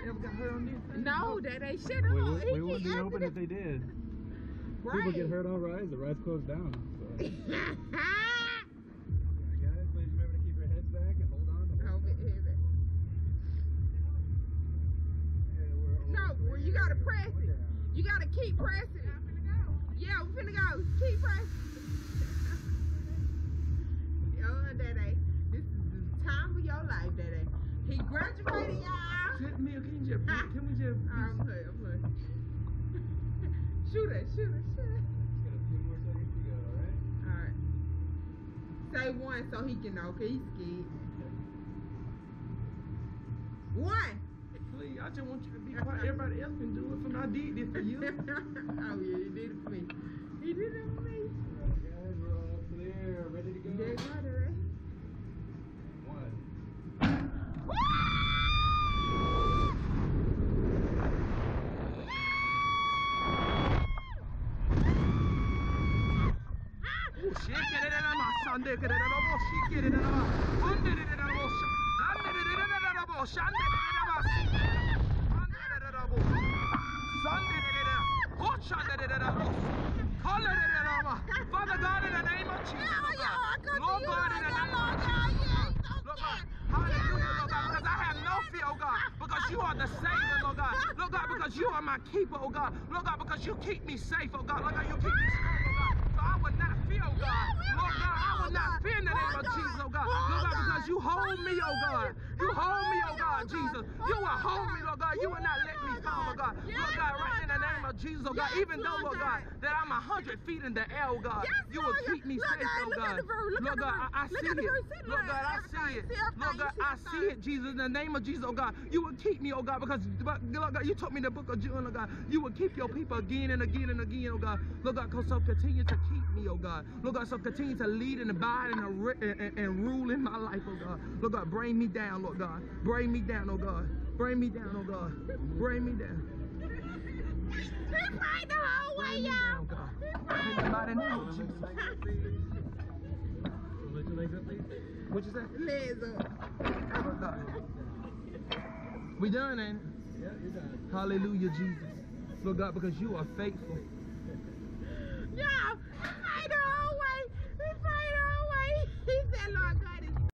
ever got hurt on this? No, that ain't shit on. We wouldn't be open if they did. Right. People get hurt on rides, the rides close down. So. Guys, please remember to keep your heads back and hold on. No, well, you gotta press it. You gotta keep pressing it. Yeah, we finna go. Keep pressing. Oh, Daddy, this is the time of your life, Daddy. He graduated, y'all. Can we just? I'm playing. Shoot it. Got a few more seconds to go, alright? Alright. Say one so he can know, cause he's scared. One. Please, I just want you to be quiet. Everybody else can do it for me. I did this for you. Oh yeah, he did it for me. He did it for me. Alright guys, we're all clear. Ready to go? They got it, right? One. Father God, in the name of Jesus, Lord God, in the name of Jesus, Lord God, hallelujah, Lord God, because I have no fear, oh God, because you are the Savior, Lord God, because you are my keeper, oh God, Lord God, because you keep me safe, oh God, Lord God, you keep me strong, oh God, so I will not fear, oh God, Lord God, I will not fear in the name of Jesus, oh God, Lord God, because you hold me, oh God, you hold me, oh God, Jesus, you will hold me, Lord God, you will not let me fall, oh God, Lord God, right in the name of Jesus, oh God, even though, Lord God, that I'm 100 feet in the air, oh God, you will keep me safe, oh God, Lord God, I see it, Lord God, I see it, Lord God, I see it, Jesus, in the name of Jesus, oh God, you will keep me, oh God, because, Lord God, you told me in the book of John, oh God, you will keep your people again and again and again, oh God, Lord God, so continue to keep me, oh God, Lord God, so continue to lead and abide and rule in my life, oh God, Lord God, bring me down, Lord God, bring me down, oh God, bring me down, oh God, bring me down. He prayed the whole way, y'all. In the mighty name of Jesus. Lift your legs up, please. What you say? Legs up. We done, ain't it? Yeah, you're done. Hallelujah, Jesus. Lord God, because you are faithful.